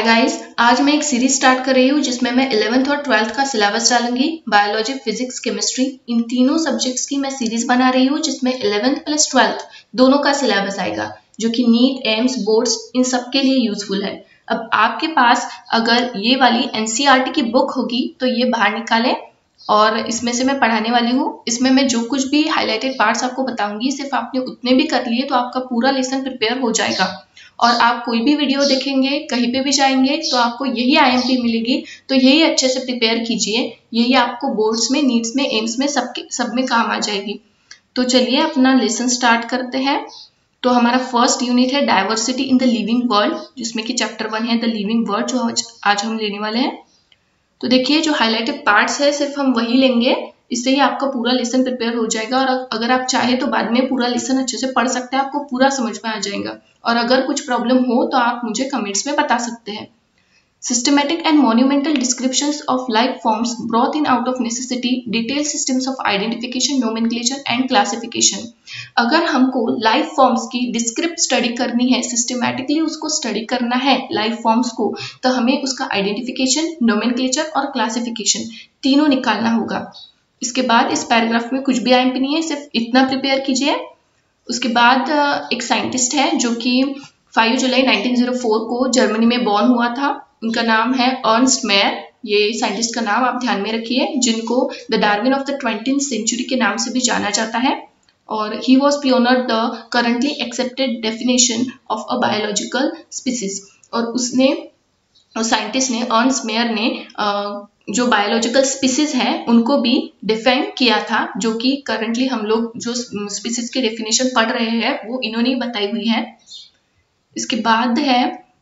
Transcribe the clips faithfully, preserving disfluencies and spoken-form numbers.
Guys, आज मैं एक सीरीज स्टार्ट कर रही हूँ जिसमें मैं इलेवेंथ और ट्वेल्थ का सिलेबस डालूंगी। बायोलॉजी, फिजिक्स, केमिस्ट्री, इन तीनों सब्जेक्ट्स की मैं सीरीज बना रही हूँ जिसमें इलेवेंथ प्लस ट्वेल्थ दोनों का सिलेबस आएगा, जो कि नीट, एम्स, बोर्ड्स इन सब के लिए यूजफुल है। अब आपके पास अगर ये वाली एनसीईआरटी की बुक होगी तो ये बाहर निकालें और इसमें से मैं पढ़ाने वाली हूँ। इसमें मैं जो कुछ भी हाईलाइटेड पार्ट्स आपको बताऊंगी, सिर्फ आपने उतने भी कर लिए तो आपका पूरा लेसन प्रिपेयर हो जाएगा। और आप कोई भी वीडियो देखेंगे, कहीं पे भी जाएंगे तो आपको यही आईएमपी मिलेगी, तो यही अच्छे से प्रिपेयर कीजिए। यही आपको बोर्ड्स में, नीट्स में, एम्स में सब सब में काम आ जाएगी। तो चलिए अपना लेसन स्टार्ट करते हैं। तो हमारा फर्स्ट यूनिट है diversity in the living world, जिसमें कि चैप्टर वन है द लिविंग वर्ल्ड, जो आज हम लेने वाले हैं। तो देखिए, जो हाईलाइटेड पार्ट्स है सिर्फ हम वही लेंगे, इससे ही आपका पूरा लेसन प्रिपेयर हो जाएगा। और अगर आप चाहे तो बाद में पूरा लेसन अच्छे से पढ़ सकते हैं, आपको पूरा समझ में आ जाएगा। और अगर कुछ प्रॉब्लम हो तो आप मुझे कमेंट्स में बता सकते हैं। Systematic and monumental descriptions of life forms brought in out of necessity, detail systems of identification, nomenclature and classification. अगर हमको लाइफ फॉर्म्स की डिस्क्रिप्ट स्टडी करनी है, सिस्टमैटिकली उसको स्टडी करना है लाइफ फॉर्म्स को, तो हमें उसका आइडेंटिफिकेशन, नोमेनक्लेचर और क्लासिफिकेशन तीनों निकालना होगा। इसके बाद इस पैराग्राफ में कुछ भी आईएमपी नहीं है, सिर्फ इतना प्रिपेयर कीजिए। उसके बाद एक साइंटिस्ट है जो कि पाँच जुलाई उन्नीस सौ चार को जर्मनी में बॉर्न हुआ था। उनका नाम है अर्नस्ट मेयर। ये साइंटिस्ट का नाम आप ध्यान में रखिए, जिनको the Darwin of the twentieth century के नाम से भी जाना जाता है। और he was pioneer the currently accepted definition of a biological species. और उसने साइंटिस्ट ने, अर्नस्ट मेयर ने uh, जो बायोलॉजिकल स्पीसीज हैं उनको भी डिफाइन किया था, जो कि करंटली हम लोग जो स्पीसीज के डेफिनेशन पढ़ रहे हैं वो इन्होंने बताई हुई है। इसके बाद है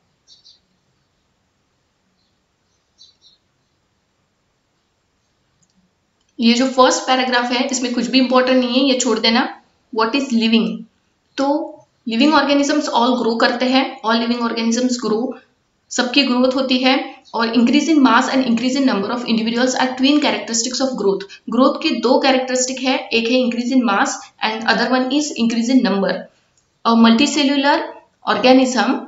ये जो फर्स्ट पैराग्राफ है, इसमें कुछ भी इंपॉर्टेंट नहीं है, ये छोड़ देना। What is living? तो लिविंग ऑर्गेनिजम्स ऑल ग्रो करते हैं, ऑल लिविंग ऑर्गेनिजम्स ग्रो, सबकी ग्रोथ होती है। और increase in mass and increase in number of individuals are twin characteristics of growth. Growth के दो कैरेक्टरिस्टिक है, एक है increase in mass and other one is increase in number. A multicellular organism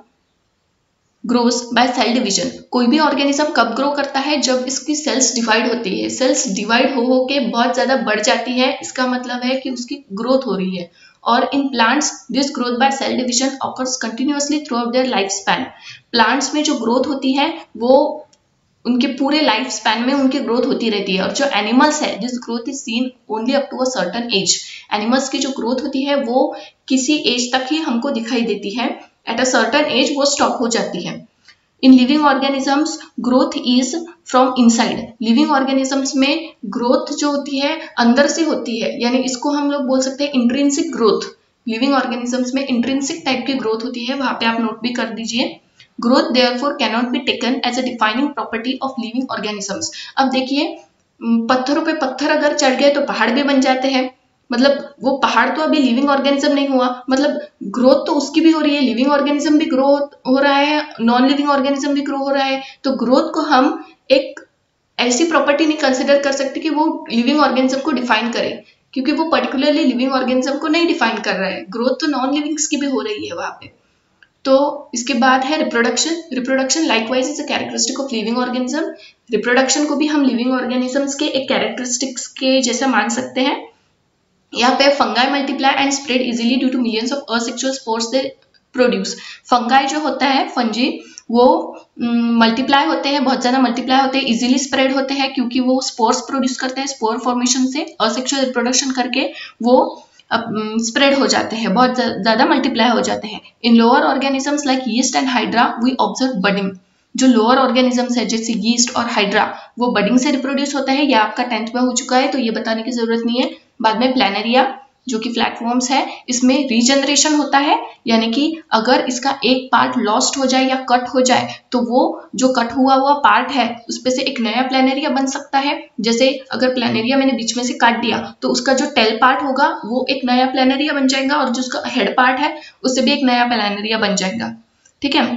grows by cell division. कोई भी organism कब grow करता है? जब इसकी सेल्स डिवाइड होती है। सेल्स डिवाइड हो हो के बहुत ज्यादा बढ़ जाती है, इसका मतलब है कि उसकी ग्रोथ हो रही है। और in plants this growth by cell division occurs continuously throughout their life span. Plants में जो ग्रोथ होती है वो उनके पूरे लाइफ स्पैन में उनकी ग्रोथ होती रहती है। और जो एनिमल्स है, this growth is seen only up to a certain age. Animals की जो ग्रोथ होती है वो किसी एज तक ही हमको दिखाई देती है, एट अ सर्टेन एज वो स्टॉप हो जाती है। In living organisms growth is from inside. Living organisms में ग्रोथ जो होती है अंदर से होती है, यानी इसको हम लोग बोल सकते हैं इंट्रिंसिक ग्रोथ। लिविंग ऑर्गेनिजम्स में इंट्रिंसिक टाइप की ग्रोथ होती है, वहां पे आप नोट भी कर दीजिए। Growth therefore cannot be taken as a defining property of living organisms। अब देखिए, पत्थरों पे पत्थर अगर चढ़ गए तो पहाड़ भी बन जाते हैं। मतलब वो पहाड़ तो अभी लिविंग ऑर्गेनिज्म नहीं हुआ, मतलब ग्रोथ तो उसकी भी हो रही है, लिविंग ऑर्गेनिज्म भी ग्रो हो रहा है, नॉन लिविंग ऑर्गेनिज्म भी ग्रो हो रहा है। तो ग्रोथ को हम एक ऐसी प्रॉपर्टी नहीं कंसिडर कर सकते कि वो लिविंग ऑर्गेनिज्म को डिफाइन करे, क्योंकि वो पर्टिकुलरली लिविंग ऑर्गेनिज्म को नहीं डिफाइन कर रहा है। ग्रोथ तो नॉन लिविंग्स की भी हो रही है वहां पे। तो इसके बाद है reproduction. Reproduction likewise is a characteristic of living organism. Reproduction को भी हम लिविंग ऑर्गेनिजम्स के एक कैरेक्टरिस्टिक्स के जैसा मान सकते हैं। यहाँ पे fungi multiply and spread easily due to millions of asexual spores they produce. Fungi जो होता है, फंजी, वो मल्टीप्लाई um, होते हैं, बहुत ज्यादा मल्टीप्लाई होते हैं, इजीली स्प्रेड होते हैं, क्योंकि वो स्पोर्स प्रोड्यूस करते हैं। स्पोर फॉर्मेशन से असेक्सुअल रिप्रोडक्शन करके वो स्प्रेड uh, हो जाते हैं, बहुत ज्यादा मल्टीप्लाई हो जाते हैं। In lower organisms like yeast and hydra we observe budding. जो लोअर ऑर्गेनिजम्स है जैसे यीस्ट और हाइड्रा, वो बडिंग से रिप्रोड्यूस होता है। यह आपका टेंथ में हो चुका है तो ये बताने की जरूरत नहीं है। बाद में प्लानेरिया, जो कि फ्लैटफॉर्म्स है, इसमें रीजनरेशन होता है, यानी कि अगर इसका एक पार्ट लॉस्ट हो जाए या कट हो जाए तो वो जो कट हुआ हुआ पार्ट है उस पे से एक नया प्लानेरिया बन सकता है। जैसे अगर प्लानेरिया मैंने बीच में से काट दिया तो उसका जो टेल पार्ट होगा वो एक नया प्लानेरिया बन जाएगा, और जो उसका हेड पार्ट है उससे भी एक नया प्लानेरिया बन जाएगा। ठीक है।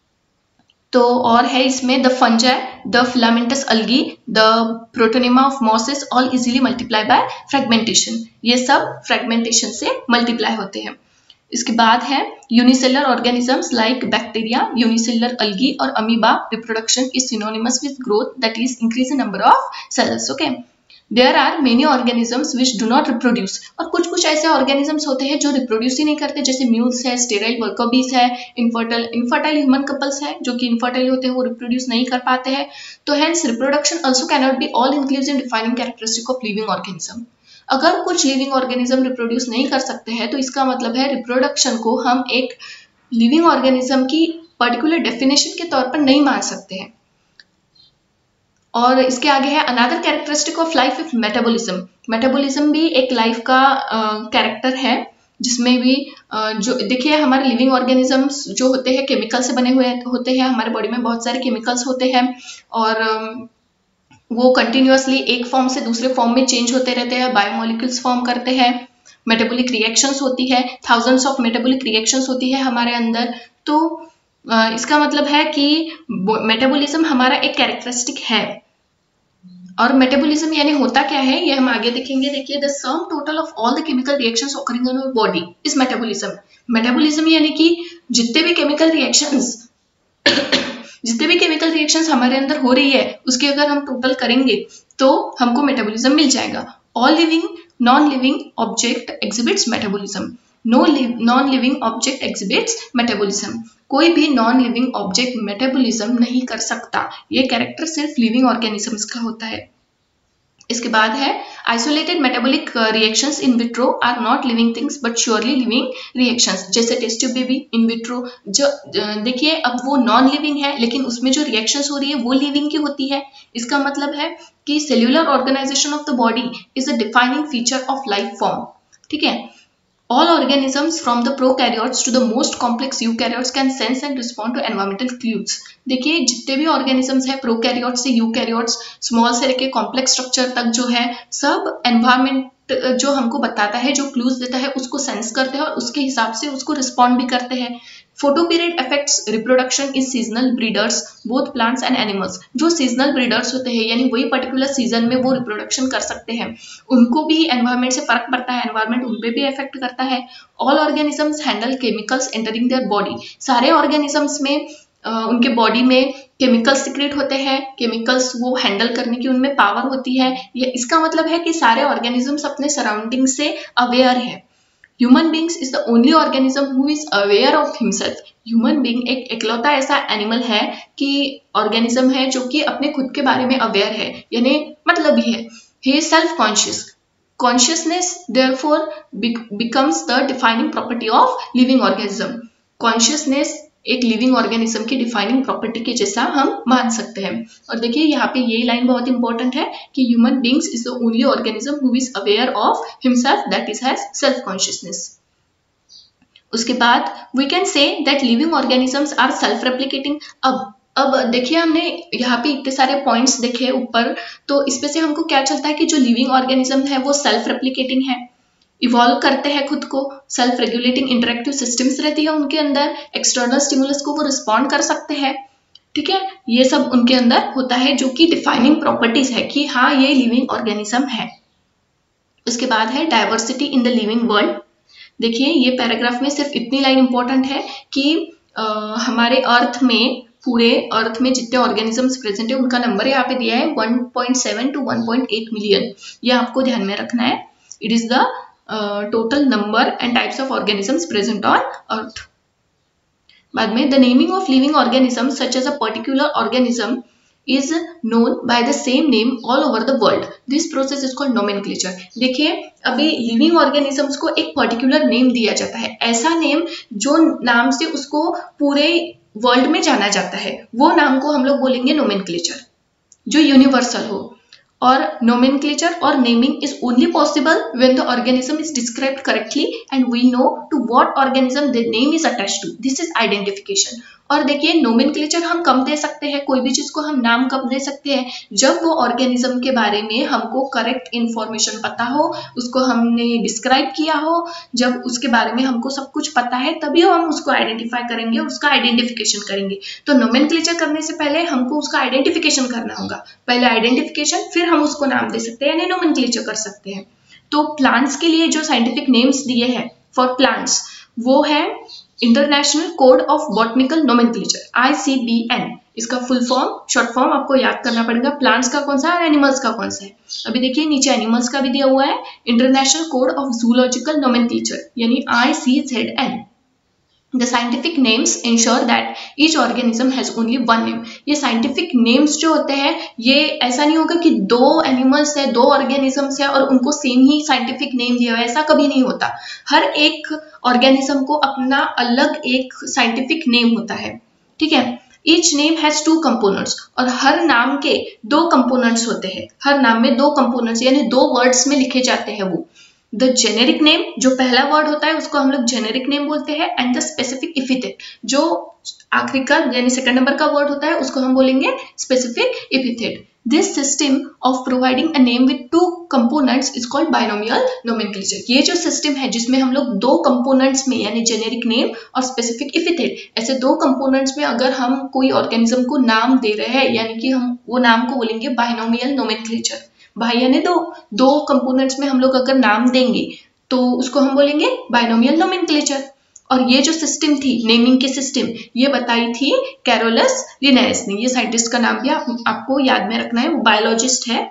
तो और है इसमें the fungi, the filamentous algae, the protonema of mosses all easily multiply by fragmentation. ये सब फ्रेगमेंटेशन से मल्टीप्लाई होते हैं। इसके बाद है unicellular organisms like bacteria, unicellular algae और amoeba. Reproduction is synonymous with growth, that is increase in number of cells. Okay, there are many organisms which do not reproduce. और कुछ कुछ ऐसे ऑर्गेनिजम्स होते हैं जो रिप्रोड्यूस ही नहीं करते, जैसे म्यूल्स है, स्टेराइल वर्कर बीज है, इनफर्टाइल इनफर्टाइल ह्यूमन कपल्स है जो कि इनफर्टाइल होते हैं, वो रिप्रोड्यूस नहीं कर पाते हैं. तो hence reproduction also can not be all inclusive defining characteristic of living organism. अगर कुछ लिविंग ऑर्गेनिज्म रिप्रोड्यूस नहीं कर सकते हैं तो इसका मतलब है रिप्रोडक्शन को हम एक लिविंग ऑर्गेनिज्म की पर्टिकुलर डेफिनेशन के तौर पर नहीं मान सकते हैं. और इसके आगे है another characteristic of life is metabolism. Metabolism भी एक लाइफ का कैरेक्टर uh, है, जिसमें भी uh, जो देखिए हमारे लिविंग ऑर्गेनिजम्स जो होते हैं केमिकल से बने हुए होते हैं. हमारे बॉडी में बहुत सारे केमिकल्स होते हैं और um, वो कंटिन्यूअसली एक फॉर्म से दूसरे फॉर्म में चेंज होते रहते हैं, बायोमोलिक्यूल्स फॉर्म करते हैं, मेटाबॉलिक रिएक्शंस होती है, थाउजेंड्स ऑफ मेटाबॉलिक रिएक्शंस होती है हमारे अंदर. तो uh, इसका मतलब है कि मेटाबॉलिज्म हमारा एक कैरेक्टरिस्टिक है. और मेटाबॉलिज्म यानी होता क्या है ये हम आगे देखेंगे. देखिए the sum total of all the chemical reactions occurring in our body is metabolism. Metabolism यानी कि जितने भी केमिकल रिएक्शंस जितने भी केमिकल रिएक्शंस हमारे अंदर हो रही है उसके अगर हम टोटल करेंगे तो हमको मेटाबॉलिज्म मिल जाएगा. All living non living object exhibits metabolism. No non living object exhibits metabolism. कोई भी नॉन लिविंग ऑब्जेक्ट मेटाबॉलिज्म नहीं कर सकता. ये कैरेक्टर सिर्फ लिविंग ऑर्गेनिजम्स का होता है. इसके बाद है isolated metabolic reactions in vitro are not living things but surely living reactions. जैसे test tube baby in vitro, जो देखिए अब वो नॉन लिविंग है लेकिन उसमें जो रिएक्शंस हो रही है वो लिविंग की होती है. इसका मतलब है कि cellular organisation of the body is a defining feature of life form. ठीक है. All organisms from the prokaryotes to the most complex eukaryotes can sense and respond to environmental clues. देखिए जितने भी organisms है प्रोकैरियोट्स से eukaryotes, small से लेके complex structure तक जो है सब एनवायरमेंट जो हमको बताता है, जो क्लूज देता है उसको सेंस करते हैं और उसके हिसाब से उसको रिस्पॉन्ड भी करते हैं. Photoperiod affects reproduction is seasonal breeders both plants and animals. जो सीजनल ब्रीडर्स होते हैं यानी वही पर्टिकुलर सीजन में वो रिप्रोडक्शन कर सकते हैं, उनको भी एनवायरमेंट से फर्क पड़ता है, एनवायरमेंट उन पे भी इफेक्ट करता है. All organisms handle chemicals entering their body. सारे ऑर्गेनिजम्स में Uh, उनके बॉडी में केमिकल्स सीक्रेट होते हैं, केमिकल्स वो हैंडल करने की उनमें पावर होती है. ये इसका मतलब है कि सारे ऑर्गेनिजम्स अपने सराउंडिंग से अवेयर है. Human beings is the only organism who is aware of himself. Human being एक एकलौता ऐसा एनिमल है कि ऑर्गेनिज्म है जो कि अपने खुद के बारे में अवेयर है, यानी मतलब ही है. He is self conscious. Consciousness therefore becomes the defining property of living organism. Consciousness एक लिविंग ऑर्गेनिज्म की डिफाइनिंग प्रॉपर्टी के जैसा हम मान सकते हैं. और देखिए यहाँ पे ये लाइन बहुत इंपॉर्टेंट है कि human beings is the only organism who is aware of himself, that is has self consciousness. उसके बाद we can say that living organisms are self replicating. अब अब देखिए हमने यहाँ पे इतने सारे पॉइंट्स देखे ऊपर, तो इसमें से हमको क्या चलता है कि जो लिविंग ऑर्गेनिज्म है वो सेल्फ रेप्लिकेटिंग है, इवॉल्व करते हैं खुद को, सेल्फ रेगुलेटिंग इंटरेक्टिव सिस्टम्स रहती है उनके अंदर, एक्सटर्नल स्टिमुलस को वो रिस्पॉन्ड कर सकते हैं. ठीक है, ये सब उनके अंदर होता है जो कि डिफाइनिंग प्रॉपर्टीज है कि हाँ ये लिविंग ऑर्गेनिज्म है. उसके बाद है diversity in the living world. देखिए ये पैराग्राफ में सिर्फ इतनी लाइन इंपॉर्टेंट है कि आ, हमारे अर्थ में पूरे अर्थ में जितने ऑर्गेनिजम्स प्रेजेंट है उनका नंबर यहाँ पे दिया है one point seven to one point eight million. ये आपको ध्यान में रखना है. It is the total number and types of organisms present on earth. बाद में the naming of living organism such as a particular organism is known by the same name all over the world. This process is called nomenclature. देखिए अभी living organisms को एक particular name दिया जाता है, ऐसा नेम जो नाम से उसको पूरे वर्ल्ड में जाना जाता है, वो नाम को हम लोग बोलेंगे नोमेनक्लेचर, जो यूनिवर्सल हो. और nomenclature or naming is only possible when the organism is described correctly and we know to what organism the name is attached to. This is identification. और देखिए nomenclature हम कब दे सकते हैं, कोई भी चीज को हम नाम कब दे सकते हैं, जब वो ऑर्गेनिज्म के बारे में हमको करेक्ट इंफॉर्मेशन पता हो, उसको हमने डिस्क्राइब किया हो, जब उसके बारे में हमको सब कुछ पता है तभी हम उसको आइडेंटिफाई करेंगे, उसका आइडेंटिफिकेशन करेंगे. तो nomenclature करने से पहले हमको उसका आइडेंटिफिकेशन करना होगा. पहले आइडेंटिफिकेशन, फिर हम उसको नाम दे सकते हैं यानी nomenclature कर सकते हैं. तो प्लांट्स के लिए जो साइंटिफिक नेम्स दिए हैं फॉर प्लांट्स, वो है international code of botanical nomenclature, I C B N. इसका फुल फॉर्म, शॉर्ट फॉर्म आपको याद करना पड़ेगा। प्लांट्स का कौन सा है और एनिमल्स का कौन सा है। अभी देखिए नीचे एनिमल्स का भी दिया हुआ है, international code of zoological nomenclature यानी I C Z N. The scientific names ensure that each organism has only one name। ये scientific names जो होते हैं, ये ऐसा नहीं होगा कि दो एनिमल्स है, दो ऑर्गेनिजम्स है और उनको सेम ही साइंटिफिक नेम दिया हुआ है, ऐसा कभी नहीं होता। हर एक ऑर्गेनिज्म को अपना अलग एक साइंटिफिक नेम होता है, ठीक है। Each name has two components, और हर नाम के दो कंपोनेंट्स होते हैं। हर नाम में दो कंपोनेंट्स यानी दो वर्ड्स में लिखे जाते हैं वो। द जेनेरिक नेम, जो पहला वर्ड होता है उसको हम लोग जेनेरिक नेम बोलते हैं, एंड द स्पेसिफिक एपिथेट, जो आखिरी का यानी सेकंड नंबर का वर्ड होता है उसको हम बोलेंगे specific epithet. This system of providing a name with two components is called binomial nomenclature. ये जो सिस्टम है जिसमें हम लोग दो कंपोनेंट्स में यानी जेनेरिक नेम और स्पेसिफिक एपिथेट, ऐसे दो कंपोनेंट्स में अगर हम कोई ऑर्गेनिज्म को नाम दे रहे हैं यानी कि हम वो नाम को बोलेंगे बायनोमियल नोमेनक्लेचर। भाई यानी दो दो कंपोनेंट्स में हम लोग अगर नाम देंगे तो उसको हम बोलेंगे बायनोमियल नोमेनक्लेचर। और ये जो सिस्टम थी नेमिंग की सिस्टम, ये बताई थी कैरोलस लिनेयस ने। ये साइंटिस्ट का नाम भी आप, आपको याद में रखना है, वो बायोलॉजिस्ट है।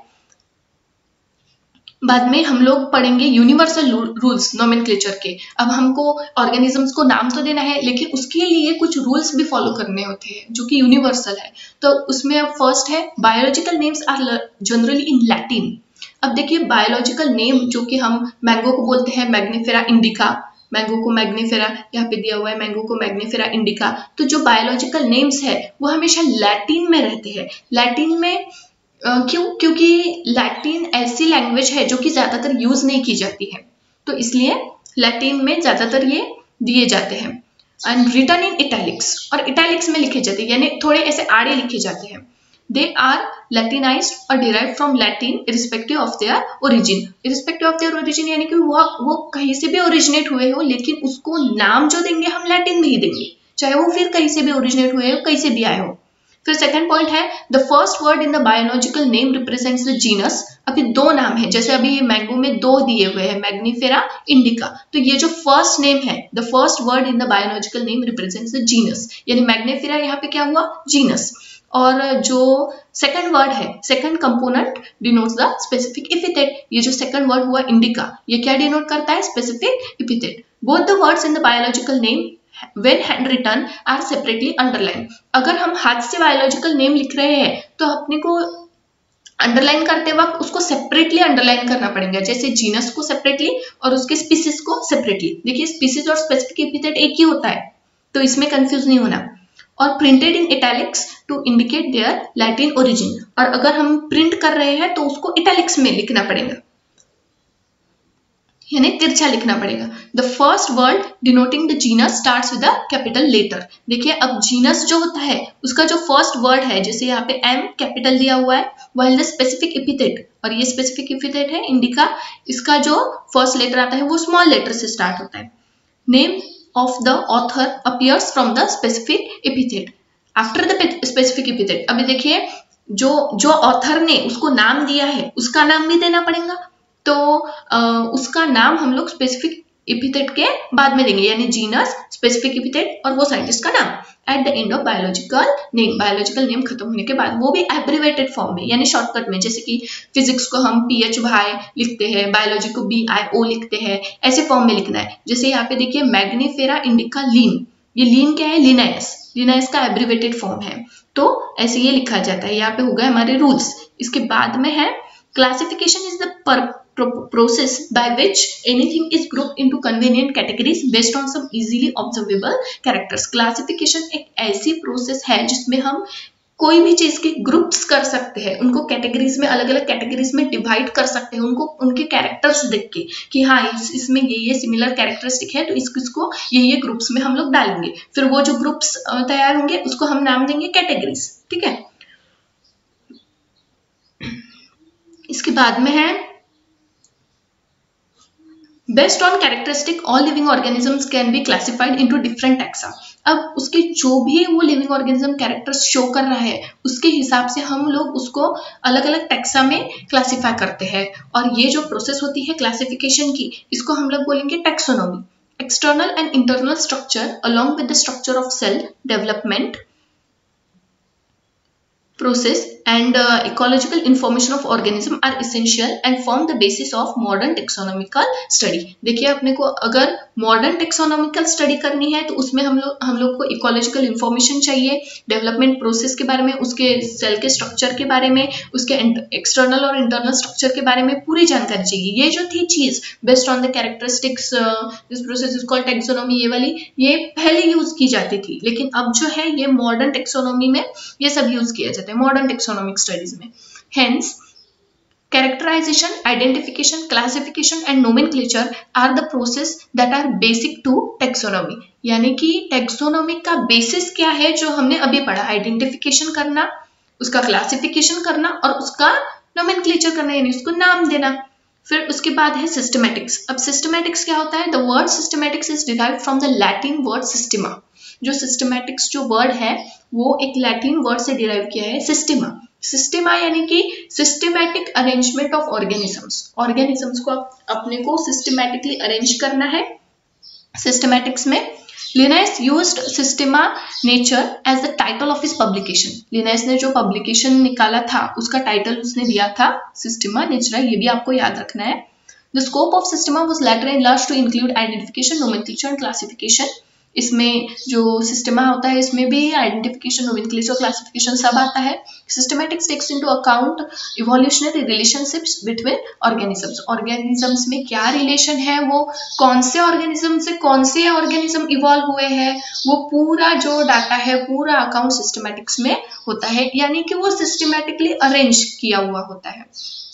बाद में हम लोग पढ़ेंगे यूनिवर्सल रूल्स नोमेनक्लेचर के। अब हमको ऑर्गेनिजम्स को नाम तो देना है लेकिन उसके लिए कुछ रूल्स भी फॉलो करने होते हैं जो कि यूनिवर्सल है। तो उसमें अब फर्स्ट है biological names are generally in Latin. अब देखिए बायोलॉजिकल नेम जो कि हम मैंगो को बोलते हैं मैग्निफेरा इंडिका, मैंगो को मैग्निफेरा यहाँ पे दिया हुआ है, मैंगो को मैग्निफेरा इंडिका। तो जो बायोलॉजिकल नेम्स है वो हमेशा लैटिन में रहते हैं। लैटिन में Uh, क्यों? क्योंकि लैटिन ऐसी लैंग्वेज है जो कि ज्यादातर यूज नहीं की जाती है, तो इसलिए लैटिन में ज्यादातर ये दिए जाते हैं। एंड रिटन इन इटैलिक्स, और इटैलिक्स में लिखे जाते हैं यानी थोड़े ऐसे आड़े लिखे जाते हैं। दे आर लैटिनाइज्ड और derived from Latin irrespective of their origin. Irrespective of their origin यानी कि वो वो कहीं से भी ओरिजिनेट हुए हो लेकिन उसको नाम जो देंगे हम लैटिन में ही देंगे, चाहे वो फिर कहीं से भी ओरिजिनेट हुए हो, कहीं से भी आए हो। फिर सेकंड पॉइंट है the first word in the biological name represents the genus. अभी दो नाम है, जैसे अभी ये मैंगो में दो दिए हुए हैं मैग्निफेरा इंडिका, तो ये जो फर्स्ट नेम है the first word in the biological name represents the genus, यानी मैग्निफेरा यहाँ पे क्या हुआ जीनस। और जो सेकंड वर्ड है second component denotes the specific epithet. ये जो सेकंड वर्ड हुआ इंडिका, ये क्या डिनोट करता है specific epithet. Both the words in the biological name when handwritten are separately underlined। अगर हम हाथ से बायोलॉजिकल नेम लिख रहे हैं तो अपने को अंडरलाइन करते वक्त उसको सेपरेटली अंडरलाइन करना पड़ेगा, जैसे जीनस को सेपरेटली और उसके स्पीसीज को सेपरेटली। देखिए स्पीसीज और स्पेसिफिक एपिथेट एक ही होता है तो इसमें कंफ्यूज नहीं होना। और printed in italics to indicate their Latin origin, और अगर हम प्रिंट कर रहे हैं तो उसको इटैलिक्स में लिखना पड़ेगा यानी तिरछा लिखना पड़ेगा। The first word denoting the genus starts with a capital letter. देखिए अब जीनस जो होता है उसका जो फर्स्ट वर्ड है, जैसे यहाँ पे एम कैपिटल दिया हुआ है, व्हाइल द स्पेसिफिक एपिथेट, और ये स्पेसिफिक एपिथेट है इंडिका, इसका जो फर्स्ट लेटर आता है वो स्मॉल लेटर से स्टार्ट होता है। Name of the author appears from the specific epithet after the specific epithet. अभी देखिए जो जो ऑथर ने उसको नाम दिया है उसका नाम भी देना पड़ेगा, तो आ, उसका नाम हम लोग स्पेसिफिक एपिथेट के बाद में देंगे, यानी जीनस स्पेसिफिक एपिथेट और वो साइंटिस्ट का नाम at the end of biological name. Biological name खत्म होने के बाद, वो भी एब्रिवेटेड फॉर्म में यानी शॉर्टकट में, जैसे कि फिजिक्स को हम पी एच वाई लिखते हैं, बायोलॉजी को बी आई ओ लिखते हैं, ऐसे फॉर्म में लिखना है। जैसे यहाँ पे देखिए मैग्निफेरा इंडिका लीन, ये लीन क्या है लिनायस, लिनायस का एब्रिवेटेड फॉर्म है, तो ऐसे ये लिखा जाता है। यहाँ पे हो गए हमारे रूल्स। इसके बाद में है classification is the process by which anything is grouped into convenient categories based on some easily observable characters। Classification एक ऐसी प्रोसेस है जिसमें हम कोई भी चीज के ग्रुप्स कर सकते हैं, उनको कैटेगरीज में अलग अलग कैटेगरीज में डिवाइड कर सकते हैं, उनको उनके कैरेक्टर्स देख के कि हाँ इस, इसमें ये ये सिमिलर कैरेक्टरिस्टिक है तो इसको इसको ये ये ग्रुप्स में हम लोग डालेंगे। फिर वो जो ग्रुप्स तैयार होंगे उसको हम नाम देंगे कैटेगरीज, ठीक है। इसके बाद में है Based on characteristic, all living organisms can be classified into different taxa। अब उसके जो भी वो लिविंग ऑर्गेनिज्म कैरेक्टर्स शो कर रहा है उसके हिसाब से हम लोग उसको अलग अलग टैक्सा में क्लासिफाई करते हैं। और ये जो प्रोसेस होती है क्लासिफिकेशन की, इसको हम लोग बोलेंगे taxonomy. external and internal structure along with the structure of cell development process and uh, ecological information of organism are essential and form the basis of modern taxonomical study. देखिए अपने को अगर मॉडर्न टेक्सोनॉमिकल स्टडी करनी है तो उसमें हम लोग हम लोग को इकोलॉजिकल इंफॉर्मेशन चाहिए, डेवलपमेंट प्रोसेस के बारे में, उसके सेल के स्ट्रक्चर के बारे में, उसके एक्सटर्नल और इंटरनल स्ट्रक्चर के बारे में पूरी जानकारी चाहिए. ये जो थी चीज based on the characteristics, this process is called taxonomy, ये वाली ये पहले यूज की जाती थी, लेकिन अब जो है ये मॉडर्न टेक्सोनॉमी में ये सब यूज किया जाता है, मॉडर्न टेक्सोनॉमिक स्टडीज में. Hence, characterization, identification, classification and nomenclature are the process that are basic to taxonomy. यानी कि taxonomy का बेसिस क्या है जो हमने अभी पढ़ा, आइडेंटिफिकेशन करना, उसका क्लासिफिकेशन करना और उसका nomenclature करना यानी उसको नाम देना. फिर उसके बाद है सिस्टमैटिक्स. अब सिस्टमैटिक्स क्या होता है? The word systematics is derived from the Latin word systema. जो सिस्टमैटिक्स जो वर्ड है वो एक लैटिन वर्ड से डिराइव किया है, सिस्टेमा. सिस्टेमा यानी कि systematic arrangement of organisms. Organisms को अपने को सिस्टमैटिकली अरेंज करना है. सिस्टमैटिक्स में Linnaeus used systema nature as the title of his publication. Linnaeus ने जो पब्लिकेशन निकाला था उसका टाइटल उसने दिया था सिस्टेमा नेचुरा. ये भी आपको याद रखना है. The scope of systema was later enlarged to include identification, nomenclature and classification. इसमें जो सिस्टेमा होता है इसमें भी आइडेंटिफिकेशन, नोमेनक्लेचर, क्लासिफिकेशन सब आता है. Systematics takes into account evolutionary relationships between organisms. Organisms में क्या रिलेशन है, वो कौन से ऑर्गेनिज्म से कौन से ऑर्गेनिज्म इवॉल्व हुए हैं, वो पूरा जो डाटा है पूरा अकाउंट सिस्टमैटिक्स में होता है, यानी कि वो सिस्टमैटिकली अरेंज किया हुआ होता है.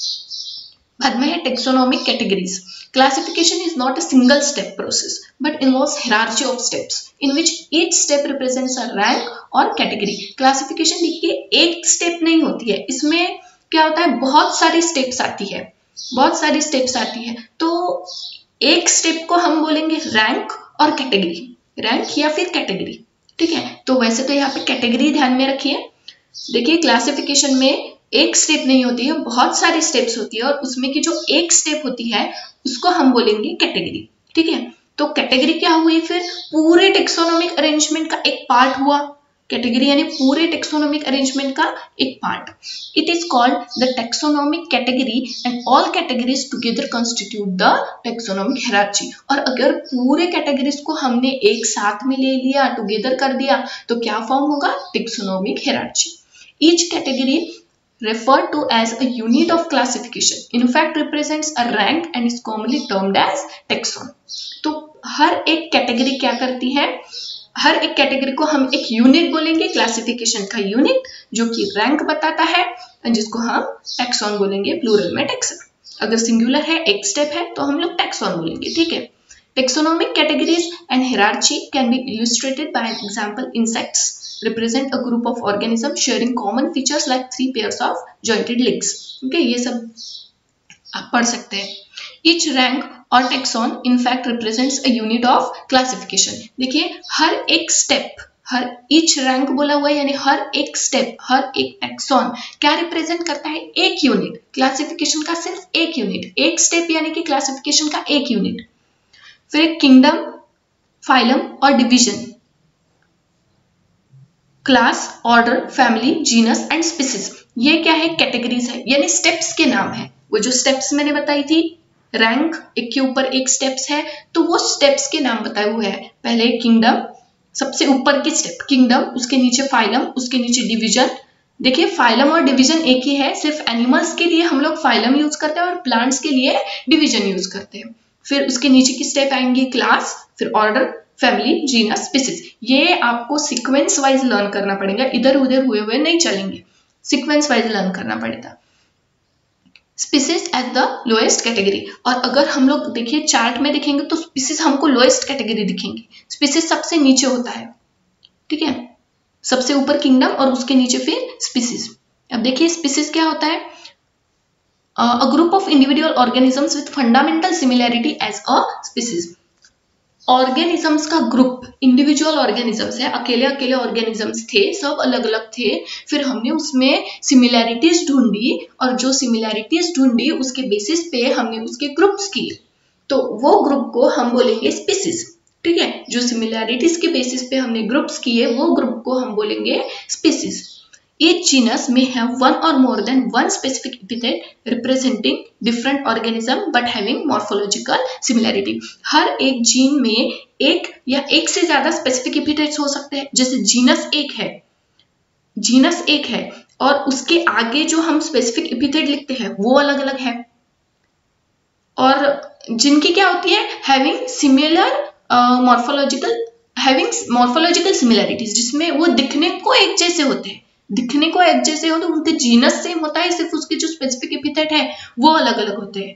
बाद में है taxonomic categories. Classification is not a single step process but involves hierarchy of steps in which each step represents a rank or category. Classification देखिए एक स्टेप नहीं होती है, इसमें क्या होता है बहुत सारी स्टेप्स आती है, बहुत सारी स्टेप्स आती है. तो एक स्टेप को हम बोलेंगे रैंक और कैटेगरी, रैंक या फिर कैटेगरी. ठीक है, तो वैसे तो यहाँ पे कैटेगरी ध्यान में रखिए. देखिए क्लासिफिकेशन में एक स्टेप नहीं होती है, बहुत सारी स्टेप्स होती है और उसमें की जो एक स्टेप होती है उसको हम बोलेंगे कैटेगरी. ठीक है, तो कैटेगरी क्या हुई? फिर पूरे टेक्सोनोमिक अरेंजमेंट का एक पार्ट हुआ. कैटेगरी यानी पूरे टेक्सोनोमिक अरेंजमेंट का एक part. It is called the taxonomic category and all categories together constitute the taxonomic hierarchy. और अगर पूरे कैटेगरीज को हमने एक साथ में ले लिया, टुगेदर कर दिया, तो क्या फॉर्म होगा? Taxonomic hierarchy. Each category referred to as a unit of classification in fact represents a rank and is commonly termed as taxon. तो हर एक कैटेगरी क्या करती है? हर एक कैटेगरी को हम एक यूनिट बोलेंगे, क्लासिफिकेशन का यूनिट जो कि रैंक बताता है, जिसको हम टैक्सॉन बोलेंगे, प्लूरल में टैक्सन. अगर सिंगुलर है, एक स्टेप है, तो हम लोग टैक्सॉन बोलेंगे. ठीक है. Taxonomic categories and hierarchy can be illustrated by an example. Insects represent a group of organisms sharing common features like three pairs of jointed legs. Okay, ये सब आप पढ़ सकते हैं. Each rank or taxon in fact represents a unit of classification. देखिए हर एक step, हर each rank बोला हुआ है यानी हर एक स्टेप, हर एक टैक्सॉन क्या रिप्रेजेंट करता है? एक यूनिट. क्लासिफिकेशन का सिर्फ एक यूनिट, एक स्टेप यानी कि क्लासिफिकेशन का एक यूनिट. फिर किंगडम, फाइलम और division, class, order, family, genus and species. ये क्या है? कैटेगरीज है, यानी स्टेप्स के नाम है. वो जो स्टेप्स मैंने बताई थी, रैंक एक के ऊपर एक स्टेप्स है, तो वो स्टेप्स के नाम बताए हुए हैं. पहले किंगडम, सबसे ऊपर की स्टेप किंगडम, उसके नीचे फाइलम, उसके नीचे डिवीजन. देखिए फाइलम और डिवीजन एक ही है, सिर्फ एनिमल्स के लिए हम लोग फाइलम यूज करते हैं और प्लांट्स के लिए डिवीजन यूज करते हैं. फिर उसके नीचे की स्टेप आएंगी क्लास, फिर ऑर्डर, फैमिली, जीनस, स्पीसीज. ये आपको सीक्वेंस वाइज लर्न करना पड़ेगा, इधर उधर हुए हुए नहीं चलेंगे, सीक्वेंस वाइज लर्न करना पड़ेगा. Species at the lowest category. और अगर हम लोग देखिए चार्ट में देखेंगे तो स्पीसीज हमको लोएस्ट कैटेगरी दिखेंगे. स्पीसीज सबसे नीचे होता है. ठीक है, सबसे ऊपर किंगडम और उसके नीचे फिर स्पीसीज. अब देखिए स्पीसीज क्या होता है? Uh, a group of individual organisms with fundamental similarity as a species. Organisms का ग्रुप, इंडिविजुअल ऑर्गेनिजम्स है, अकेले अकेले ऑर्गेनिजम्स थे, सब अलग अलग थे. फिर हमने उसमें सिमिलैरिटीज ढूंढी और जो सिमिलैरिटीज ढूंढी उसके बेसिस पे हमने उसके ग्रुप्स किए, तो वो ग्रुप को हम बोलेंगे स्पीसीज. ठीक है, जो सिमिलैरिटीज के बेसिस पे हमने ग्रुप्स किए वो ग्रुप को हम बोलेंगे species. Each genus may have one or more than one specific epithet representing different organism but having morphological similarity. हर एक जीन में एक या एक से ज्यादा स्पेसिफिक एपिथेट्स हो सकते हैं। जैसे जीनस एक है, जीनस एक है और उसके आगे जो हम स्पेसिफिक एपिथेट लिखते हैं वो अलग अलग है। और जिनकी क्या होती है, having similar morphological having morphological similarities, जिसमें वो दिखने को एक जैसे होते हैं, दिखने को एक जैसे हो तो उनके जीनस सेम होता है, सिर्फ उसके जो स्पेसिफिक एपिथेट है वो अलग अलग होते हैं।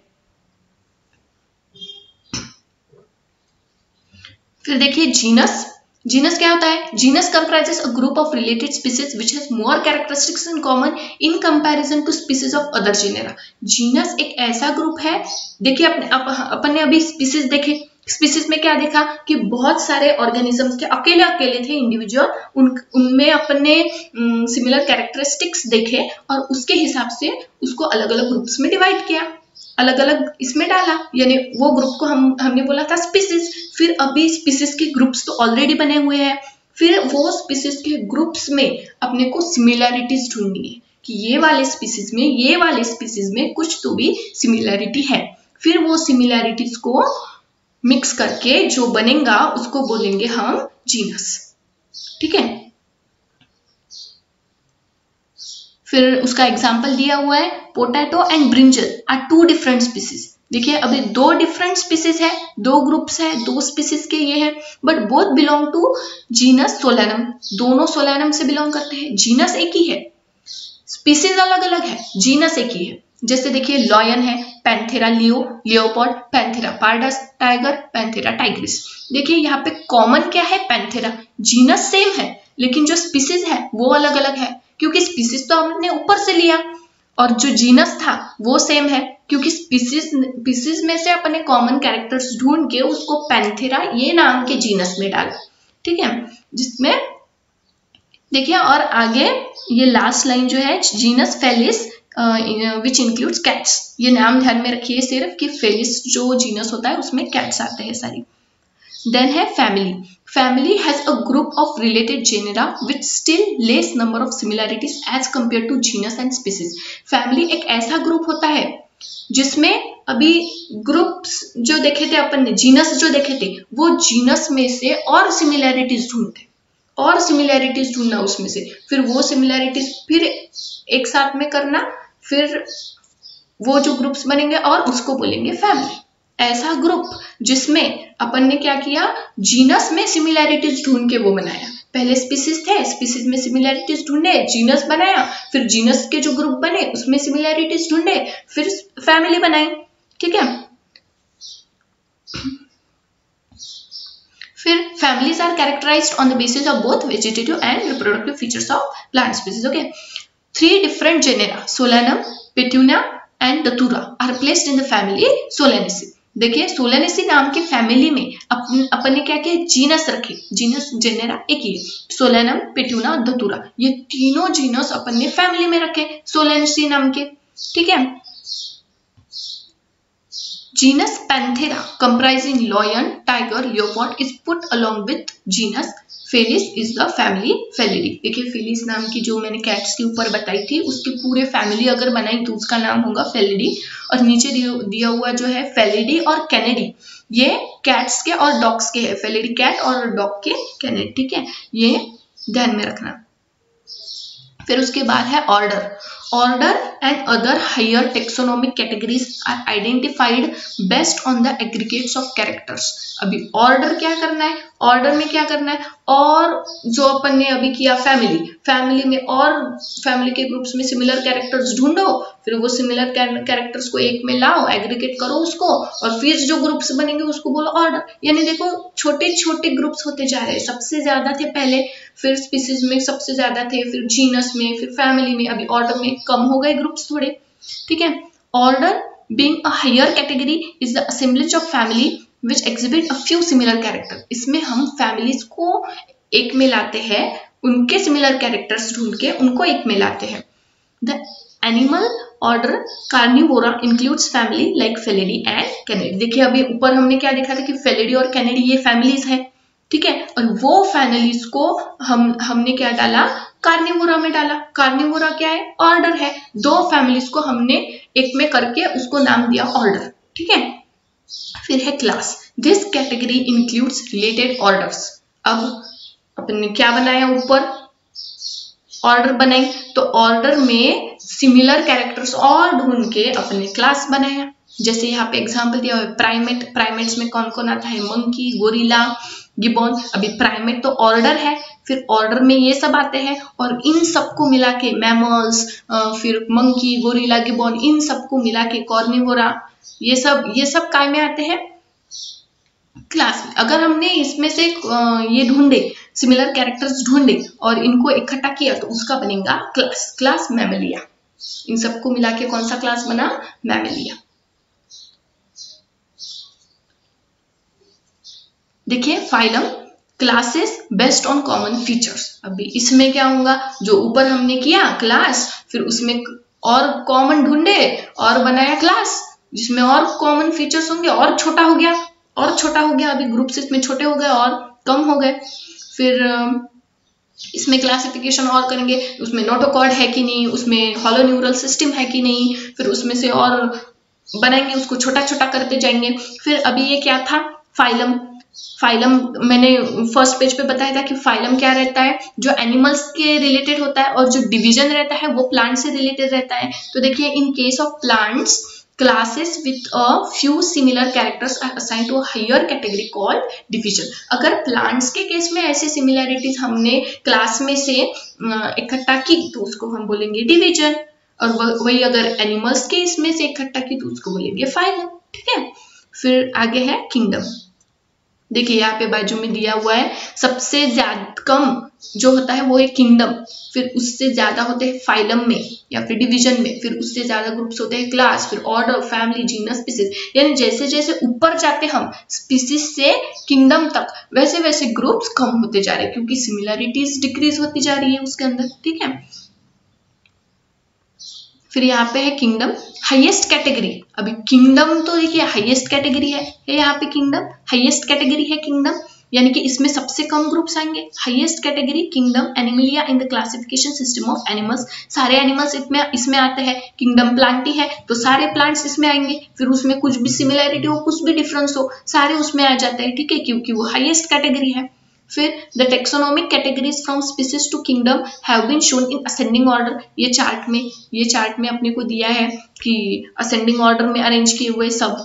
फिर देखिए जीनस, जीनस क्या होता है? Genus comprises a group of related species which has more characteristics in common in comparison to species of other genera. Genus एक ऐसा ग्रुप है, देखिए अपने अप, अपन ने अभी स्पीसीज देखे, स्पीसीज में क्या देखा कि बहुत सारे ऑर्गेनिजम्स थे, अकेले अकेले थे इंडिविजुअल, उन उनमें अपने सिमिलर कैरेक्टरिस्टिक्स देखे और उसके हिसाब से उसको अलग अलग ग्रुप्स में डिवाइड किया, अलग अलग इसमें डाला, यानी वो ग्रुप को हम हमने बोला था स्पीसीज। फिर अभी स्पीसीज के ग्रुप्स तो ऑलरेडी बने हुए हैं, फिर वो स्पीसीज के ग्रुप्स में अपने को सिमिलैरिटीज ढूंढनी है कि ये वाले स्पीसीज में ये वाले स्पीसीज में कुछ तो भी सिमिलैरिटी है। फिर वो सिमिलैरिटीज को मिक्स करके जो बनेगा उसको बोलेंगे हम जीनस। ठीक है, फिर उसका एग्जांपल दिया हुआ है, potato and brinjal are two different species. देखिए अभी दो डिफरेंट स्पीसीज है, दो ग्रुप्स है, दो स्पीसीज के ये है, but both belong to genus Solanum, दोनों सोलैनम से बिलोंग करते हैं। जीनस एक ही है, स्पीसीज अलग अलग है, जीनस एक ही है। जैसे देखिए लॉयन है, Panthera leo, leopard, Panthera pardus, tiger, Panthera tigris. देखिए यहाँ पे कॉमन क्या है, पैंथेरा। जीनस सेम है लेकिन जो स्पीसीज है वो अलग अलग है, क्योंकि स्पीसीज तो हमने ऊपर से लिया और जो जीनस था वो सेम है, क्योंकि स्पीसीज स्पीसीज में से अपने कॉमन कैरेक्टर्स ढूंढ के उसको पैंथेरा ये नाम के जीनस में डाला। ठीक है, जिसमें देखिए और आगे ये लास्ट लाइन जो है, genus Felis which includes cats. ये नाम ध्यान में रखिए सिर्फ कि फेलिस जो जीनस होता है उसमें कैट्स आते हैं सारी। देन है family. Family has a group of related genera which still less number of similarities as compare to genus and species. Family एक ऐसा ग्रुप होता है जिसमें अभी ग्रुप्स जो देखे थे अपन ने, जीनस जो देखे थे, वो जीनस में से और सिमिलैरिटीज ढूंढते और सिमिलैरिटीज ढूंढना उसमें से, फिर वो सिमिलैरिटीज फिर एक साथ में करना, फिर वो जो ग्रुप्स बनेंगे और उसको बोलेंगे फैमिली। ऐसा ग्रुप जिसमें अपन ने क्या किया, जीनस में सिमिलैरिटीज ढूंढ के वो बनाया। पहले स्पीसीज थे, स्पीसीज में सिमिलैरिटीज ढूंढे, जीनस बनाया, फिर जीनस के जो ग्रुप बने उसमें सिमिलैरिटीज ढूंढे, फिर फैमिली बनाई। ठीक है, फिर families are characterized on the basis of both vegetative and reproductive features of plant species. Okay, three different genera, Solanum, Petunia and Datura are placed in the family Solanaceae. देखिए Solanaceae नाम के family में अपन अपन ने क्या किया, genus रखे, genus genera एक ही है, सोलेनम, पेट्यूना और धतूरा, ये तीनों जीनस अपन ने फैमिली में रखे सोलेनेसी नाम के। ठीक है, genus Panthera comprising lion, tiger, leopard is put along with genus Felis is the family Felidae। देखिए फेलिस नाम की जो मैंने कैट्स के ऊपर बताई थी उसके पूरे फैमिली अगर बनाई तो उसका नाम होगा फेलिडी, और नीचे दिया हुआ जो है फेलिडी और कैनेडी, ये कैट्स के और डॉग्स के है, फेलिडी कैट और डॉग के कैनेडी। ठीक है, ये ध्यान में रखना। फिर उसके बाद है order. Order and other higher taxonomic categories are identified based on the aggregates of characters. अभी ऑर्डर क्या करना है, ऑर्डर में क्या करना है, और जो अपन ने अभी किया फैमिली, फैमिली में और फैमिली के ग्रुप्स में सिमिलर कैरेक्टर्स ढूंढो, फिर वो सिमिलर कैरेक्टर्स को एक में लाओ, एग्रीगेट करो उसको, और फिर जो ग्रुप्स बनेंगे उसको बोलो ऑर्डर। यानी देखो छोटे छोटे ग्रुप्स होते जा रहे हैं, सबसे ज्यादा थे पहले, फिर स्पीसीज में सबसे ज्यादा थे, फिर जीनस में, फिर फैमिली में, अभी ऑर्डर में कम हो गए ग्रुप्स थोड़े। ठीक है, order being a higher category is the assemblage of family which exhibit a few similar character। इसमें हम फैमिलीज को एक में लाते हैं, उनके सिमिलर कैरेक्टर्स ढूंढ के उनको एक में लाते हैं। The animal order Carnivora includes family like Felidae and Canidae. देखिए अभी ऊपर हमने क्या देखा था कि फेलिडी और कैनिडी ये फैमिलीज है, ठीक है, और वो फैमिलीज को हम हमने क्या डाला, कार्निवोरा में डाला। कार्निवोरा क्या है, ऑर्डर है। दो फैमिलीज को हमने एक में करके उसको नाम दिया ऑर्डर, ठीक है। फिर है class, this category includes related orders. अब अपने क्या बनाया, ऊपर ऑर्डर बनाई, तो ऑर्डर में सिमिलर कैरेक्टर्स और ढूंढ के अपने क्लास बनाया। जैसे यहाँ पे एग्जांपल दिया हुआ है प्राइमेट, प्राइमेट्स में कौन कौन आता है, मंकी, गोरिल्ला, गिबॉन। अभी प्राइमेट तो ऑर्डर है, फिर ऑर्डर में ये सब आते हैं, और इन सबको मिला के मैमल्स, फिर मंकी, गोरिल्ला, गिबॉन, इन सबको मिला के कार्निवोरा, ये सब ये सब काय में आते हैं, क्लास में। अगर हमने इसमें से ये ढूंढे, सिमिलर कैरेक्टर्स ढूंढे और इनको इकट्ठा किया तो उसका बनेगा क्लास, क्लास मैमेलिया। इन सबको मिला के कौन सा क्लास बना, मैमेलिया। देखिए phylum, classes based on common features. अभी इसमें क्या होगा, जो ऊपर हमने किया क्लास, फिर उसमें और कॉमन ढूंढे और बनाया क्लास, जिसमें और कॉमन फीचर्स होंगे, और छोटा हो गया और छोटा हो गया। अभी ग्रुप्स इसमें छोटे हो गए और कम हो गए। फिर इसमें क्लासिफिकेशन और करेंगे, उसमें नोटोकॉर्ड है कि नहीं, उसमें हॉलो न्यूरल सिस्टम है कि नहीं, फिर उसमें से और बनाएंगे, उसको छोटा छोटा करते जाएंगे। फिर अभी ये क्या था, फाइलम। फाइलम मैंने फर्स्ट पेज पे बताया था कि फाइलम क्या रहता है, जो एनिमल्स के रिलेटेड होता है, और जो डिवीजन रहता है वो प्लांट से रिलेटेड रहता है। तो देखिए in case of plants, classes with a few similar characters are assigned to a higher category called division। अगर plants के केस में ऐसे similarities हमने क्लास में से इकट्ठा की तो उसको हम बोलेंगे डिवीजन, और वही अगर एनिमल्स के इसमें से इकट्ठा की तो उसको बोलेंगे फाइलम, ठीक है। फिर आगे है किंगडम। देखिए यहाँ पे बाजू में दिया हुआ है, सबसे ज्यादा कम जो होता है वो है किंगडम, फिर उससे ज्यादा होते हैं फाइलम में या फिर डिवीजन में, फिर उससे ज्यादा ग्रुप्स होते हैं क्लास, फिर ऑर्डर, फैमिली, जीनस, स्पीसीज। यानी जैसे जैसे ऊपर जाते हम स्पीसीज से किंगडम तक, वैसे वैसे ग्रुप्स कम होते जा रहे हैं, क्योंकि सिमिलरिटीज डिक्रीज होती जा रही है उसके अंदर, ठीक है। फिर यहाँ पे है किंगडम, हाईएस्ट कैटेगरी। अभी किंगडम तो देखिए हाईएस्ट कैटेगरी है, है यहाँ पे किंगडम हाईएस्ट कैटेगरी है किंगडम, यानी कि इसमें सबसे कम ग्रुप्स आएंगे। Highest category kingdom Animalia in the classification system of animals. सारे एनिमल्स इसमें इसमें आते हैं। किंगडम प्लांटी है तो सारे प्लांट्स इसमें आएंगे, फिर उसमें कुछ भी सिमिलैरिटी हो, कुछ भी डिफरेंस हो, सारे उसमें आ जाते हैं, ठीक है, क्योंकि वो हाईएस्ट कैटेगरी है। फिर the taxonomic categories from species to kingdom have been shown in ascending order. ये चार्ट में ये चार्ट में अपने को दिया है कि असेंडिंग ऑर्डर में अरेंज किए हुए सब।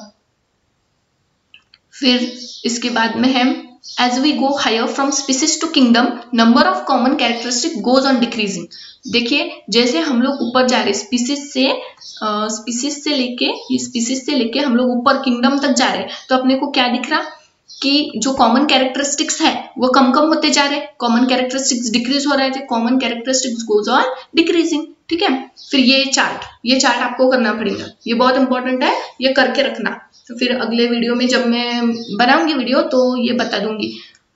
फिर इसके बाद में है as we go higher from species to kingdom, number of common characteristic goes on decreasing। देखिए जैसे हम लोग ऊपर जा रहे स्पीसीज से स्पीसीज uh, से लेके ये स्पीसीज से लेके हम लोग ऊपर किंगडम तक जा रहे हैं, तो अपने को क्या दिख रहा कि जो कॉमन कैरेक्टरिस्टिक्स है वो कम कम होते जा रहे हैं, कॉमन कैरेक्टरिस्टिक्स डिक्रीज हो रहे थे, common characteristics goes on decreasing, ठीक है। फिर ये चार्ट ये चार्ट आपको करना पड़ेगा, ये बहुत इंपॉर्टेंट है, ये करके रखना। तो फिर अगले वीडियो में जब मैं बनाऊंगी वीडियो तो ये बता दूंगी।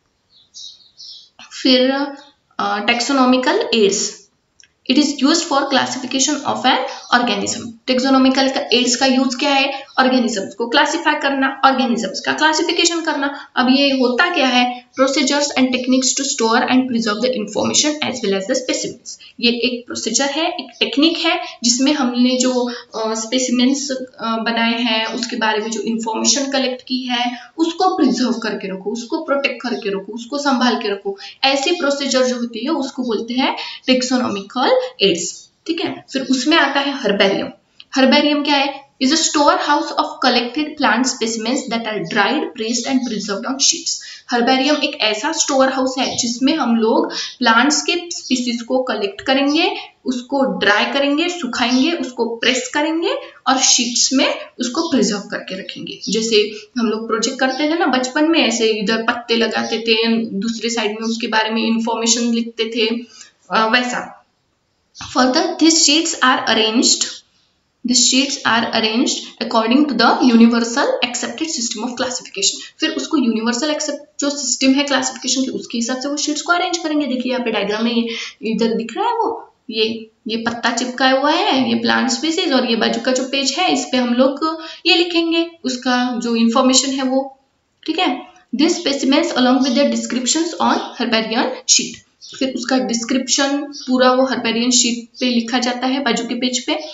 फिर taxonomical aids, it is use for classification of an organism. Taxonomical का एड्स का यूज क्या है, ऑर्गेनिजम्स को क्लासिफाई करना, ऑर्गेनिजम्स का क्लासिफिकेशन करना। अब ये होता क्या है, procedures and techniques to store and preserve the information as well as the specimens. ये एक प्रोसीजर है, एक टेक्निक है, जिसमें हमने जो स्पेसिमेंस uh, uh, बनाए हैं, उसके बारे में जो इंफॉर्मेशन कलेक्ट की है उसको प्रिजर्व करके रखो, उसको प्रोटेक्ट करके रखो, उसको संभाल के रखो। ऐसी प्रोसीजर जो होती है उसको बोलते हैं टेक्सोनॉमिकल एड्स, ठीक है। फिर उसमें आता है हर्बेरियम। हर्बेरियम क्या है, is a storehouse of collected plant specimens that are dried, pressed and preserved on sheets। Herbarium एक ऐसा स्टोर हाउस है जिसमें हम लोग प्लांट्स के स्पीसीज को कलेक्ट करेंगे, उसको ड्राई करेंगे, सुखाएंगे, उसको प्रेस करेंगे और शीट्स में उसको प्रिजर्व करके रखेंगे। जैसे हम लोग प्रोजेक्ट करते थे ना बचपन में, ऐसे इधर पत्ते लगाते थे, दूसरे साइड में उसके बारे में इंफॉर्मेशन लिखते थे, वैसा। Further, these sheets are arranged These sheets are arranged according to the universal accepted system of classification। फिर उसको universal accept जो system है classification के, उसके हिसाब से वो sheets को arrange करेंगे। देखिए यहाँ पे डायग्राम में इधर दिख रहा है वो ये ये पत्ता चिपका हुआ है, ये प्लांट स्पीसीज, और ये बाजू का जो पेज है इस पे हम लोग ये लिखेंगे उसका जो इंफॉर्मेशन है वो, ठीक है। This specimens along with the descriptions on herbarium sheet, फिर उसका डिस्क्रिप्शन पूरा वो हर्बेरियन शीट पे लिखा जाता है बाजू के पेज पे।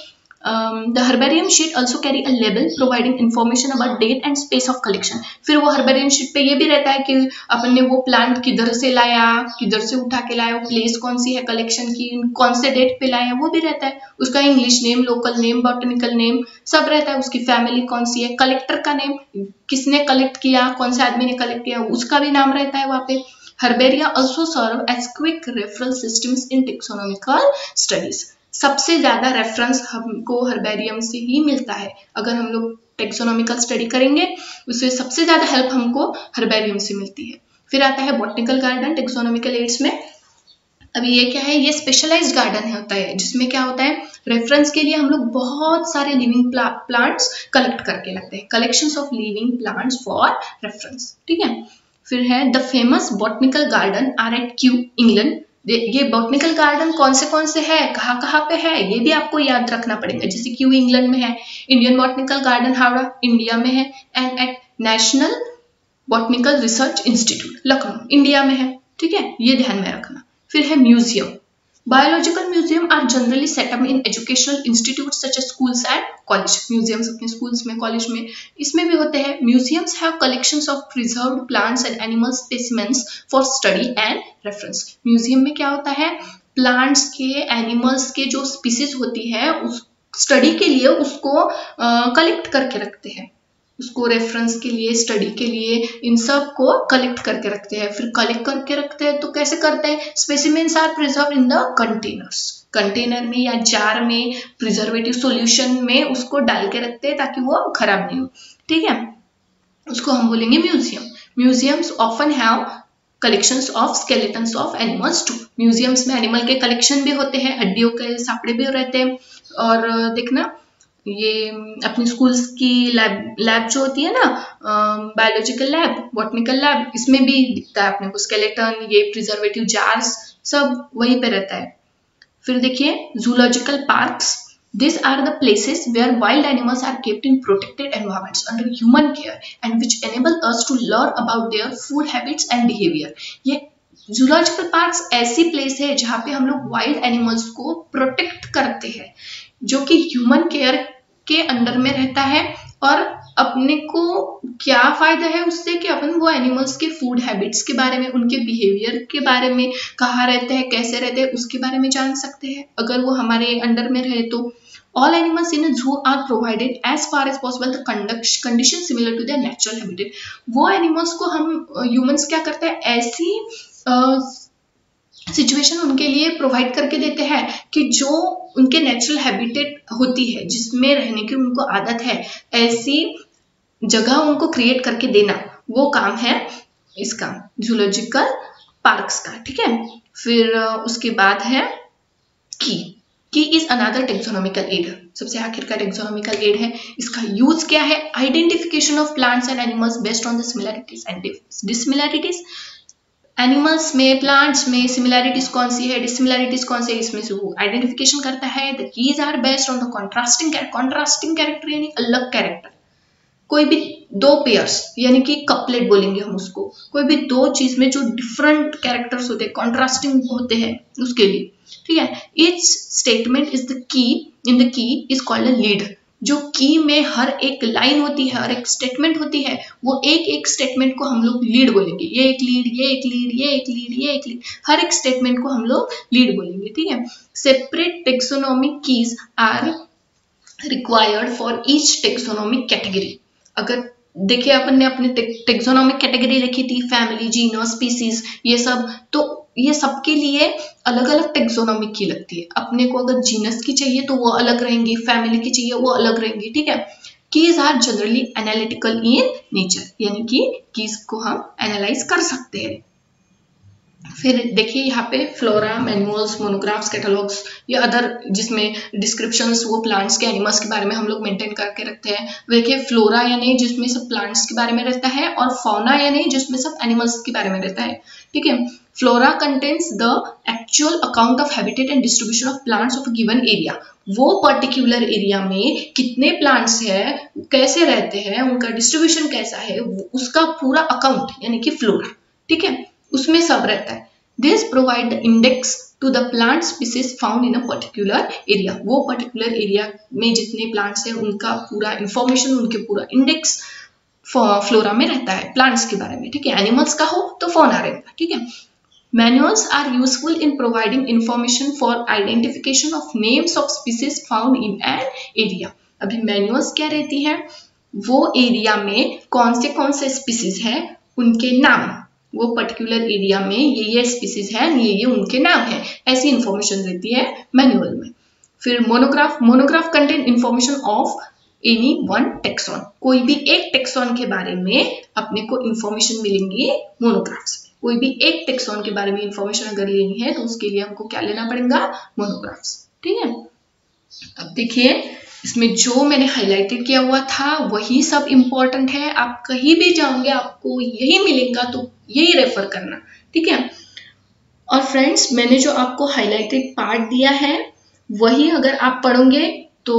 The herbarium sheet also carry a label providing information about date and space of collection. फिर वो हर्बेरियम शीट पे ये भी रहता है कि अपन ने वो प्लांट किधर से लाया, किधर से उठा के लाया, प्लेस कौन सी है कलेक्शन की, कौन से डेट पे लाया, वो भी रहता है। उसका English name, local name, botanical name सब रहता है। उसकी फैमिली कौन सी है, कलेक्टर का नेम, किसने कलेक्ट किया, कौन से आदमी ने कलेक्ट किया, उसका भी नाम रहता है वहाँ पे। Herbaria also serve as quick referral systems in taxonomical studies. सबसे ज्यादा रेफरेंस हमको हर्बेरियम से ही मिलता है। अगर हम लोग टेक्सोनॉमिकल स्टडी करेंगे उससे सबसे ज्यादा हेल्प हमको हर्बेरियम से मिलती है। फिर आता है बॉटनिकल गार्डन टेक्सोनॉमिकल एड्स में। अभी ये क्या है, ये स्पेशलाइज्ड गार्डन है होता है जिसमें क्या होता है, रेफरेंस के लिए हम लोग बहुत सारे लिविंग प्लांट्स कलेक्ट करके लाते हैं, collections of living plants for reference, ठीक है। फिर है the famous botanical garden are at Kew England. ये बॉटनिकल गार्डन कौन से कौन से है, कहाँ कहाँ पे है, ये भी आपको याद रखना पड़ेगा। जैसे क्यू इंग्लैंड में है, Indian botanical garden Howrah India में है, and at national botanical research institute Lucknow India में है, ठीक है, ये ध्यान में रखना। फिर है museum. Biological museum are generally set up in educational institute such as schools and college. Museums अपने स्कूल्स में, कॉलेज में, इसमें भी होते हैं। Museums have collections of preserved plants and animal specimens for study and reference. Museum में क्या होता है, प्लांट्स के, एनिमल्स के जो स्पीसीज होती है उस स्टडी के लिए उसको कलेक्ट uh, करके रखते हैं, उसको रेफरेंस के लिए, स्टडी के लिए इन सब को कलेक्ट करके रखते हैं। फिर कलेक्ट करके रखते हैं तो कैसे करते हैं, specimens are preserve in the containers, container में या जार में प्रिजर्वेटिव सॉल्यूशन में उसको डाल के रखते हैं ताकि वो खराब नहीं हो, ठीक है, उसको हम बोलेंगे museum. Museums often have collections of skeletons of animals too. Museums में एनिमल के कलेक्शन भी होते हैं, हड्डियों के सापड़े भी रहते हैं। और देखना ये अपने स्कूल्स की लैब लैब जो होती है ना, बायोलॉजिकल लैब, बॉटनिकल लैब, इसमें भी दिखता है अपने को स्केलेटन, ये प्रिजर्वेटिव जार्स सब वहीं पे रहता है। फिर देखिए zoological parks, these are the places where wild animals are kept in protected environments under human care and which enable us to learn about their food habits and behavior। ये zoological parks ऐसी place है जहाँ पे हम लोग wild animals को protect करते हैं, जो कि ह्यूमन केयर के अंडर में रहता है। और अपने को क्या फायदा है उससे कि अपन वो एनिमल्स के फूड हैबिट्स के बारे में, उनके बिहेवियर के बारे में, कहाँ रहते हैं, कैसे रहते हैं, उसके बारे में जान सकते हैं अगर वो हमारे अंडर में रहे तो। All animals in a zoo are provided as far as possible the conditions similar to their natural habitat। वो एनिमल्स को हम ह्यूमंस क्या करते हैं, ऐसी सिचुएशन uh, उनके लिए प्रोवाइड करके देते हैं कि जो उनके नेचुरल हैबिटेट होती है, जिसमें रहने की उनको आदत है, ऐसी जगह उनको क्रिएट करके देना, वो काम है इसका जूलॉजिकल पार्क्स का, ठीक है। फिर uh, उसके बाद है की की इज अनदर टेक्सोनॉमिकल एड, सबसे आखिर का टेक्सोनॉमिकल एड है। इसका यूज क्या है, identification of plants and animals based on the similarities and dissimilarities. Animals में, प्लांट्स में सिमिलैरिटीज कौन सी है, डिसमिलैरिटीज कौन सी है, इसमें से वो आइडेंटिफिकेशन करता है। The keys are based on the contrasting contrasting character, यानी अलग कैरेक्टर। कोई भी दो पेयर्स यानी कि कपलेट बोलेंगे हम उसको, कोई भी दो चीज में जो डिफरेंट कैरेक्टर्स होते हैं, कॉन्ट्रास्टिंग होते हैं, उसके लिए, ठीक है। Each statement is the key in the key is called a lead. जो की में हर एक लाइन होती है, हर एक स्टेटमेंट होती है, वो एक एक स्टेटमेंट को हम लोग लीड बोलेंगे। ये एक लीड, ये एक लीड, ये एक लीड, ये एक लीड, हर एक स्टेटमेंट को हम लोग लीड बोलेंगे, ठीक है। Separate taxonomic keys are required for each taxonomic category. अगर देखिए अपन ने अपने टेक्सोनोमिक कैटेगरी लिखी थी, फैमिली, जीनस, स्पीसीज, ये सब, तो ये सबके लिए अलग अलग टेक्सोनोमिक की लगती है। अपने को अगर जीनस की चाहिए तो वो अलग रहेंगी, फैमिली की चाहिए वो अलग रहेंगी, ठीक है। Keys are generally analytical in nature, यानी कि कीज को हम एनालाइज कर सकते हैं। फिर देखिए यहाँ पे फ्लोरा, मैनुअल्स, मोनोग्राफ्स, कैटलॉग्स, ये अदर जिसमें डिस्क्रिप्शंस वो प्लांट्स के, एनिमल्स के बारे में हम लोग मेंटेन करके रखते हैं। देखिए फ्लोरा यानी जिसमें सब प्लांट्स के बारे में रहता है, और फौना यानी जिसमें सब एनिमल्स के बारे में रहता है, ठीक है। Flora contains the actual account of habitat and distribution of plants of given area. वो पर्टिकुलर एरिया में कितने प्लांट्स है, कैसे रहते हैं, उनका डिस्ट्रीब्यूशन कैसा है, उसका पूरा अकाउंट यानी कि फ्लोरा, ठीक है, उसमें सब रहता है। This provide the index to the plant species found in a particular area. वो पर्टिकुलर एरिया में जितने प्लांट्स हैं उनका पूरा इंफॉर्मेशन, उनके पूरा इंडेक्स फ्लोरा में रहता है प्लांट्स के बारे में, ठीक है। एनिमल्स का हो तो फौना रहेगा, ठीक है। Manuals are useful in providing information for identification of names of species found in an area. अभी मैनुअल्स क्या रहती है, वो एरिया में कौन से कौन से स्पीसीज है उनके नाम, वो पर्टिकुलर एरिया में ये ये स्पीसीज है, ये ये उनके नाम है, ऐसी इंफॉर्मेशन रहती है मैनुअल में। फिर monograph, monograph contain information of any one taxon. कोई भी एक टेक्सॉन के बारे में अपने को इंफॉर्मेशन मिलेंगी मोनोग्राफ्स में। कोई भी एक टेक्सॉन के बारे में इंफॉर्मेशन अगर लेनी है तो उसके लिए हमको क्या लेना पड़ेगा, मोनोग्राफ्स, ठीक है। अब देखिए इसमें जो मैंने हाईलाइटेड किया हुआ था वही सब इंपॉर्टेंट है। आप कहीं भी जाओगे आपको यही मिलेगा, तो यही रेफर करना, ठीक है। और फ्रेंड्स मैंने जो आपको हाईलाइटेड पार्ट दिया है वही अगर आप पढ़ोगे तो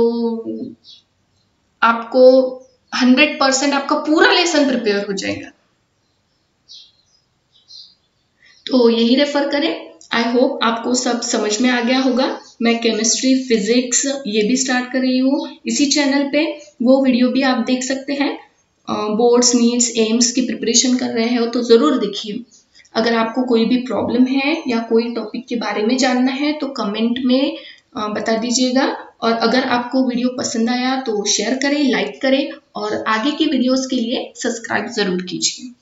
आपको हंड्रेड परसेंट आपका पूरा लेसन प्रिपेयर हो जाएगा, तो यही रेफर करें। आई होप आपको सब समझ में आ गया होगा। मैं केमिस्ट्री, फिजिक्स ये भी स्टार्ट कर रही हूँ इसी चैनल पे, वो वीडियो भी आप देख सकते हैं। बोर्ड्स, नीट्स, एम्स की प्रिपरेशन कर रहे हो तो ज़रूर देखिए। अगर आपको कोई भी प्रॉब्लम है या कोई टॉपिक के बारे में जानना है तो कमेंट में बता दीजिएगा। और अगर आपको वीडियो पसंद आया तो शेयर करें, लाइक करें और आगे की वीडियोस के लिए सब्सक्राइब ज़रूर कीजिए।